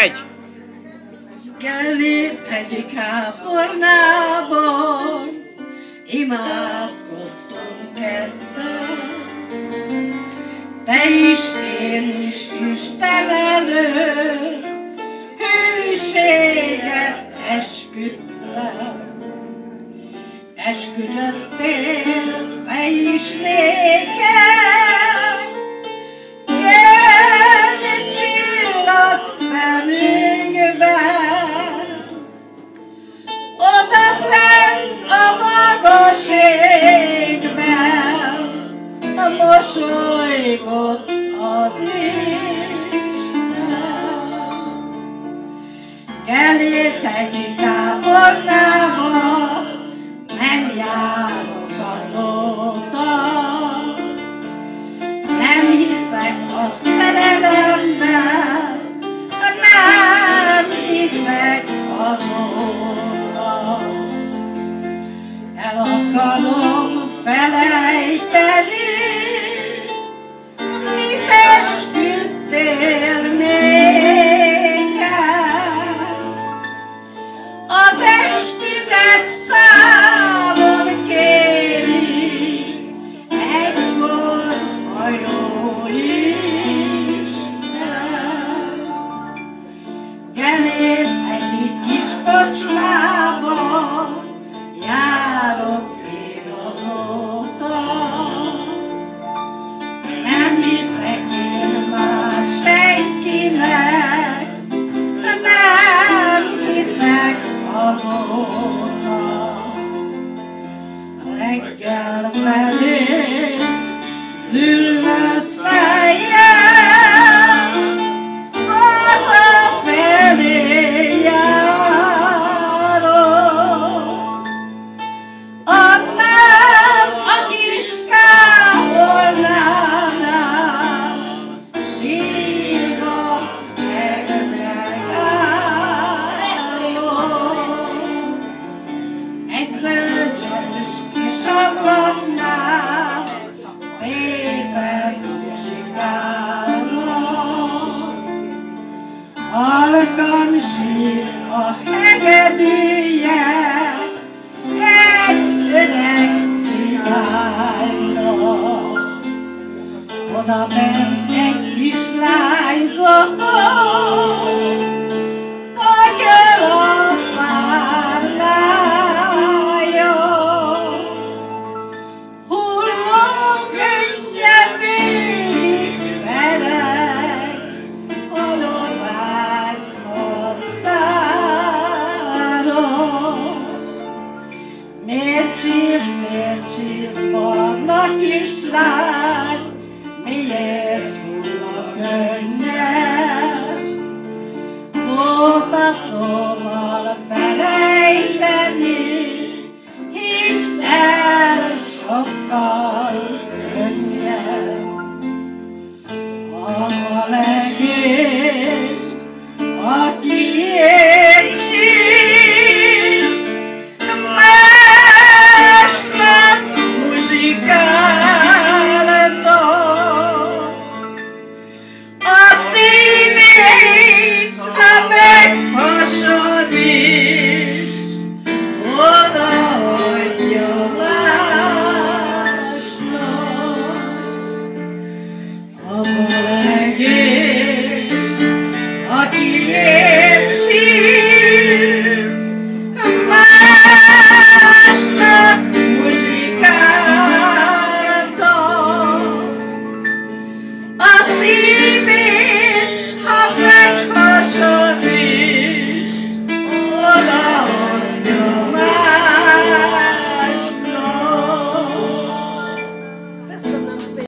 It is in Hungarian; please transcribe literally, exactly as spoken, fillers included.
Megy! Gellért hegyi kápolnában imádkoztunk ketten. Te is, én is Isten előtt hűséget esküdtem. Esküdöztél te is nékem, kedd csillag szemünkben, oda fenn a magas égben, mosolygott az Isten. Gellért hegyi kápolnába nem járok azóta, nem hiszek a szerelemben, nem hiszek azóta. El akarom felejteni, mit esküdtél nékem. Az esküdet számon kéri egykor a jó Isten. Gellért hegyi kis kocsmába járok én azóta. Nem hiszek én már senkinek, nem hiszek azóta. Reggel felé züllött fejem, hazafelé járok. Annál a kis kápolnánál sírva meg megállok. Egy zöld zsarus kis ablaknál szépen zsigálnak. Halkan sír a hegedűje egy öreg cigánynak. Oda ment egy kislány zokog, a gyalapárnája. Hulló könnyen végig vereg a lovány arcáról. Miért sírsz, miért sírsz, barna kislány, miért hull a könnyed? Nóta szóval felejteni